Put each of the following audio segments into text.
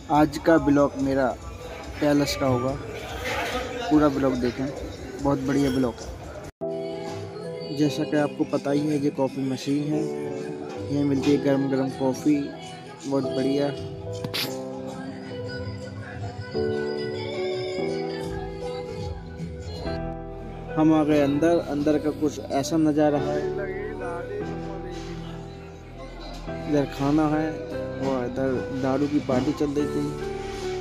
आज का ब्लॉग मेरा पैलेस का होगा, पूरा ब्लॉग देखें, बहुत बढ़िया ब्लॉग है। जैसा कि आपको पता ही है, ये कॉफ़ी मशीन है, यहाँ मिलती है गरम गरम कॉफ़ी, बहुत बढ़िया। हम आ गए अंदर। अंदर का कुछ ऐसा नज़ारा है, इधर खाना है और इधर दारू की पार्टी चल रही थी।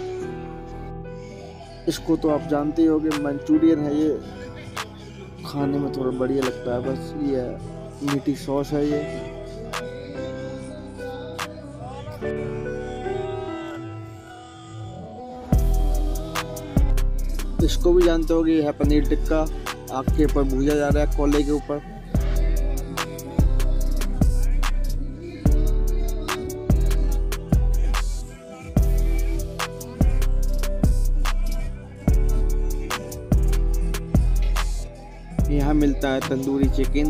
इसको तो आप जानते ही होंगे, मंचूरियन है ये, खाने में थोड़ा बढ़िया लगता है। बस ये मीठी सॉस है ये। इसको भी जानते होगे, ये है पनीर टिक्का, आग के ऊपर भूजा जा रहा है, कोले के ऊपर। यहाँ मिलता है तंदूरी चिकन,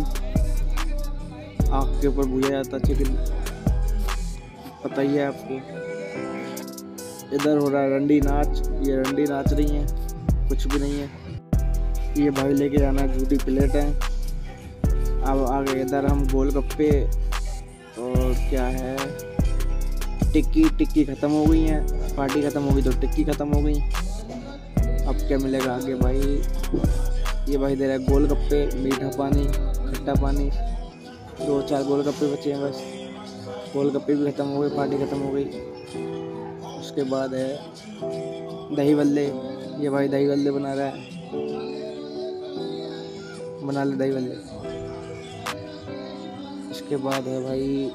आग के ऊपर भूजा जाता चिकन, पता ही है आपको। इधर हो रहा है रंडी नाच, ये रंडी नाच रही हैं, कुछ भी नहीं है। ये भाई लेके जाना है झूठी प्लेट है। अब आगे इधर हम गोलगप्पे और क्या है, टिक्की ख़त्म हो गई है, पार्टी ख़त्म हो गई तो टिक्की ख़त्म हो गई। अब क्या मिलेगा आगे भाई? ये भाई दे रहा है गोलगप्पे, मीठा पानी, खट्टा पानी, 2-4 गोलगप्पे बचे हैं बस। गोलगप्पे भी ख़त्म हो गए, पार्टी ख़त्म हो गई। उसके बाद है दही बल्ले, ये भाई दही बल्ले बना रहा है, बना ले दही बल्ले। इसके बाद है भाई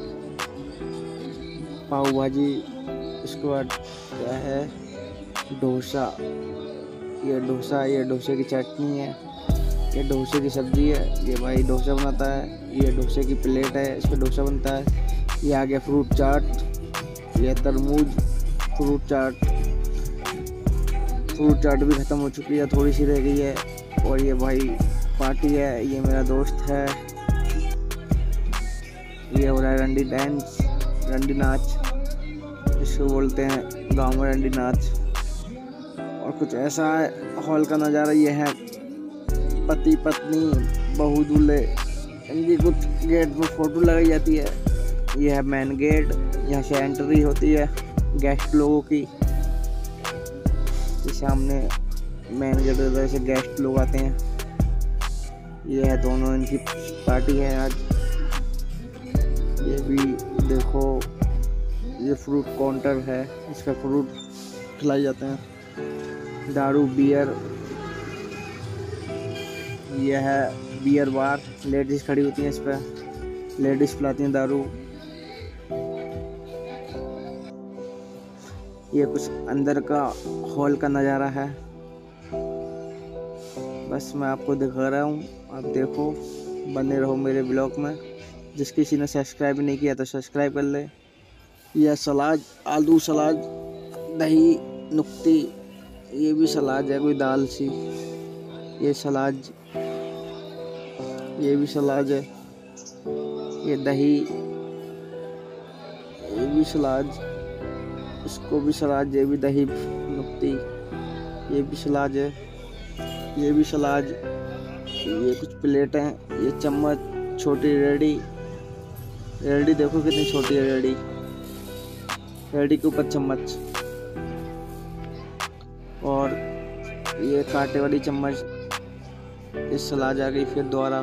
पाव भाजी। इसके बाद क्या है, डोसा। ये डोसे की चटनी है, ये डोसे की सब्जी है। ये भाई डोसा बनाता है, ये डोसे की प्लेट है, इस पर डोसा बनता है। ये आ गया फ्रूट चाट, ये तरबूज फ्रूट चाट भी ख़त्म हो चुकी है, थोड़ी सी रह गई है। और ये भाई पार्टी है, ये मेरा दोस्त है। ये हो रहा है रंडी डांस, रंडी नाच, इसको बोलते हैं गांव में रंडी नाच। और कुछ ऐसा है हॉल का नज़ारा। ये है पति पत्नी, बहू दूल्हे, इनकी कुछ गेट में फ़ोटो लगाई जाती है। ये है मेन गेट, यहाँ से एंट्री होती है गेस्ट लोगों की। ये सामने मेन गेट उधर से गेस्ट लोग आते हैं। ये है दोनों, इनकी पार्टी है आज। ये भी देखो, ये फ्रूट काउंटर है, इस पर फ्रूट खिलाए जाते हैं, दारू बियर। यह है बियर बार, लेडीज़ खड़ी होती हैं इस पर, लेडीज़ पिलाती हैं दारू। ये कुछ अंदर का हॉल का नज़ारा है, बस मैं आपको दिखा रहा हूँ, आप देखो, बने रहो मेरे ब्लॉग में। जिस किसी ने सब्सक्राइब नहीं किया तो सब्सक्राइब कर ले। यह सलाद, आलू सलाद, दही नुक्ती, ये भी सलाद है, कोई दाल सी, ये सलाद, ये भी सलाद है। ये दही, ये भी सलाद, इसको भी सलाद, ये भी दही नुक्ती, ये भी सलाद है, ये भी सलाद। ये कुछ प्लेट हैं, ये चम्मच, छोटी रेडी देखो कितनी छोटी है रेडी, रेडी के ऊपर चम्मच। और ये कांटे वाली चम्मच, ये सलाद आ गई फिर दोबारा।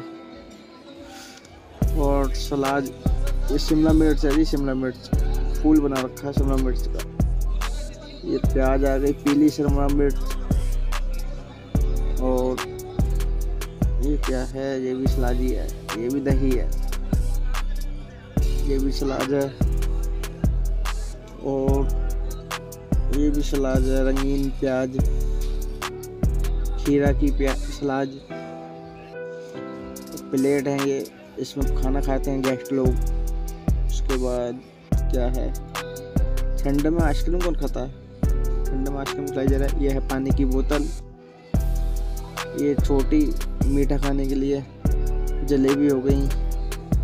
और सलाद, ये शिमला मिर्च है जी, शिमला मिर्च फूल बना रखा है शिमला मिर्च का। ये प्याज आ गई, पीली शिमला मिर्च। और ये क्या है, ये भी सलाद ही है, ये भी दही है, ये भी सलाद है। और ये भी सलाद है, रंगीन प्याज, खीरा की सलाद। प्लेट है ये, इसमें खाना खाते हैं गेस्ट लोग। उसके बाद क्या है, ठंड में आइसक्रीम कौन खाता है, ठंड में आइसक्रीम खिलाई जा रहा है। ये है पानी की बोतल, ये छोटी मीठा खाने के लिए। जलेबी हो गई,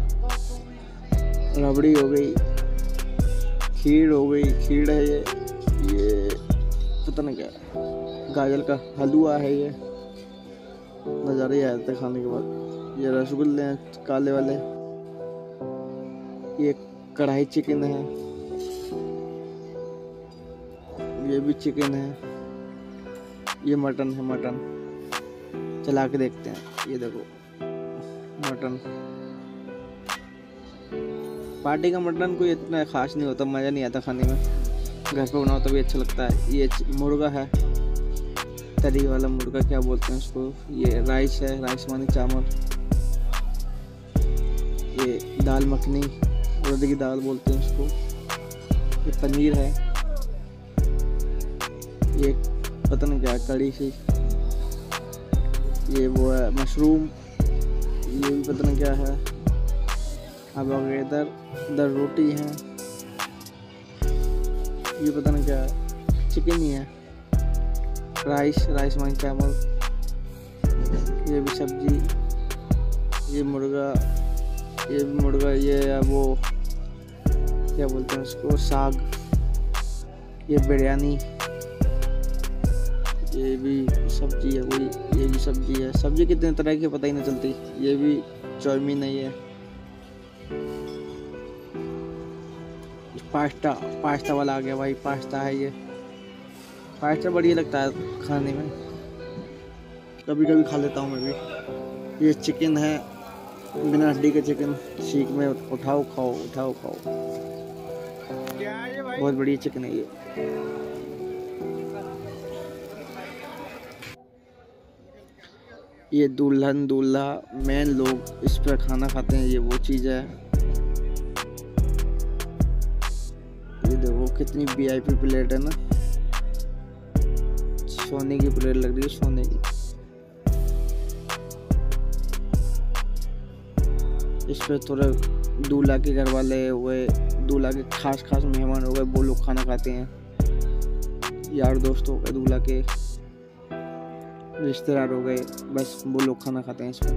रबड़ी हो गई, खीर हो गई, खीर है ये, पता नहीं क्या है, गाजर का हलवा है ये। नज़ारे ही आ जाते खाने के बाद। ये रसगुल्ले हैं काले वाले। ये कढ़ाई चिकन है, ये भी चिकन है। ये मटन है, मटन चला के देखते हैं। ये देखो मटन। पार्टी का मटन कोई इतना खास नहीं होता, मज़ा नहीं आता खाने में। घर पे बनाओ तभी अच्छा लगता है। ये मुर्गा है, तरी वाला मुर्गा क्या बोलते हैं उसको। ये राइस है, राइस मानी चावल। ये दाल मखनी, उड़द की दाल बोलते हैं उसको। ये पनीर है। ये पता नहीं क्या कड़ी सी। ये वो है मशरूम, ये भी पता नहीं क्या है। अब इधर रोटी है, ये पता नहीं क्या है, चिकन ही है। राइस मानी चावल। ये भी सब्जी, ये मुर्गा, ये भी मुर्गा। ये है वो क्या बोलते हैं उसको, साग। ये बिरयानी, ये भी सब्जी है कोई। ये भी सब्जी है। सब्जी कितने तरह की पता ही नहीं चलती। ये भी चाउमीन है। ये पास्ता वाला आ गया भाई। पास्ता है ये। पास्ता बढ़िया लगता है खाने में, कभी कभी खा लेता हूँ मैं भी। ये चिकन है, बिना हड्डी का चिकन। सीख में उठाओ खाओ, उठाओ खाओ। बहुत बढ़िया चिकन है ये। ये दुल्हन दूल्हा मेन लोग इस पर खाना खाते हैं। ये वो चीज़ है। ये देखो कितनी VIP प्लेट है ना, सोने की प्लेट लग रही है, सोने की। इस पर थोड़ा दूल्हा के घर वाले हुए, दूल्हा के खास मेहमान हो गए, वो लोग खाना खाते हैं। यार दोस्त हो गए, दूल्हा के रिश्तेदार हो गए, बस वो लोग खाना खाते हैं इसमें।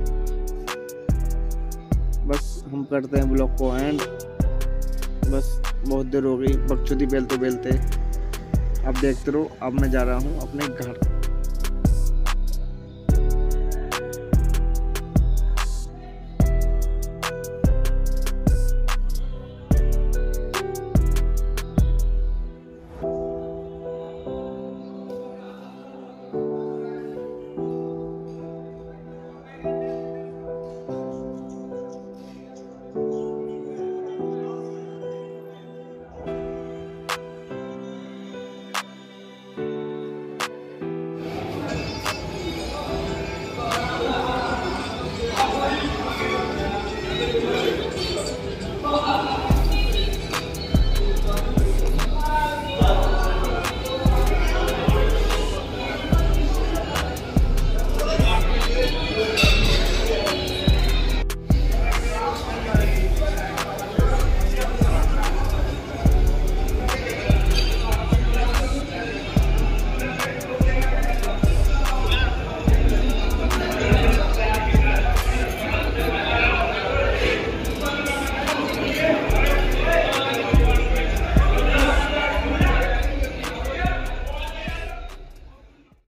बस हम करते हैं ब्लॉग को एंड। बस बहुत देर हो गई बकचोदी बेलते बेलते। अब देखते रहो, अब मैं जा रहा हूँ अपने घर।